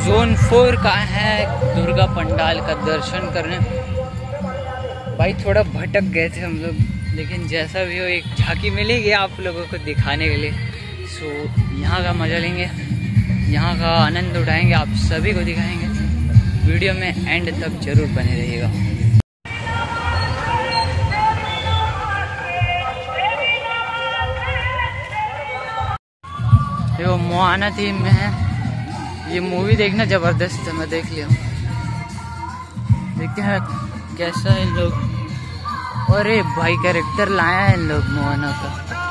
Zone 4 का है दुर्गा पंडाल का दर्शन करने। भाई थोड़ा भटक गए थे हम लोग, लेकिन जैसा भी हो एक झांकी मिलेगी आप लोगों को दिखाने के लिए। सो यहाँ का मजा लेंगे, यहाँ का आनंद उठाएंगे, आप सभी को दिखाएंगे। वीडियो में एंड तक जरूर बने रहिएगा। देखो मोआना थीम में है, ये मूवी देखना जबरदस्त है, मैं देख लिया। देखते हैं कैसा है इन लोग। अरे भाई कैरेक्टर लाया है इन लोग मोआना का।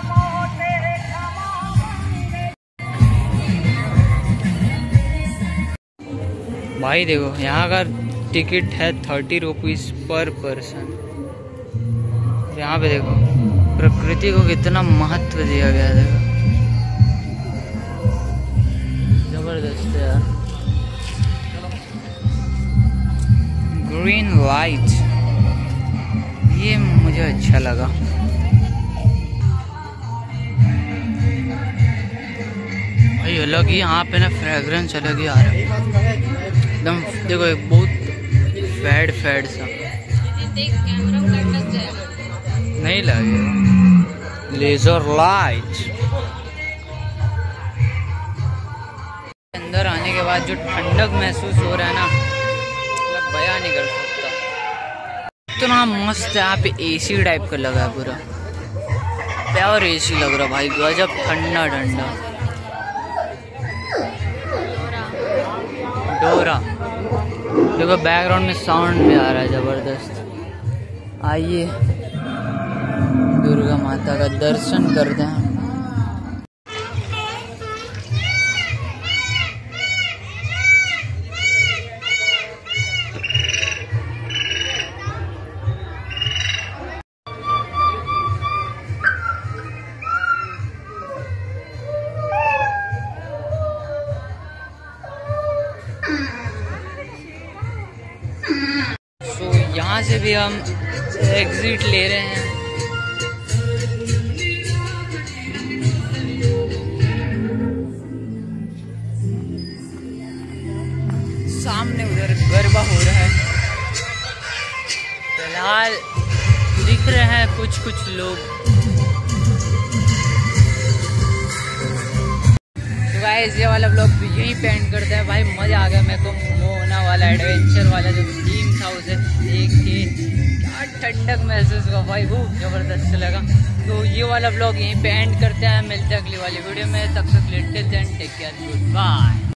भाई देखो यहाँ का टिकट है 30 रुपीज़ पर पर्सन। यहाँ पे देखो प्रकृति को कितना महत्व दिया गया है, देखो जबरदस्त है यार। ग्रीन लाइट, ये मुझे अच्छा लगा। भाई अलग ही यहाँ पे ना फ्रेग्रेंस अलग ही आ रहा है एकदम। देखो एक बहुत फैड सा नहीं लगे। लेजर लाइट अंदर आने के बाद जो ठंडक महसूस हो रहा है ना, मतलब बयां नहीं कर सकता। इतना मस्त है यहाँ पे, एसी टाइप का लगा है पूरा, प्योर एसी लग रहा भाई, गजब ठंडा ठंडा। डोरा देखो बैकग्राउंड में साउंड भी आ रहा है जबरदस्त। आइए दुर्गा माता का दर्शन करते हैं। तो यहाँ से भी हम एग्जिट ले रहे हैं। सामने उधर गरबा हो रहा है, फिलहाल दिख रहे हैं कुछ लोग। तो गाइस ये वाला ब्लॉग भी यहीं पे एंड करते हैं। भाई मजा आ गया मेरे को, मोना वाला एडवेंचर वाला जो थीम था उसे देख के क्या ठंडक महसूस हुआ भाई, वो जबरदस्त लगा। तो ये वाला ब्लॉग यहीं पे एंड करते हैं, मिलते हैं अगली वाली वीडियो में। तब तक टेक केयर, गुड बाय।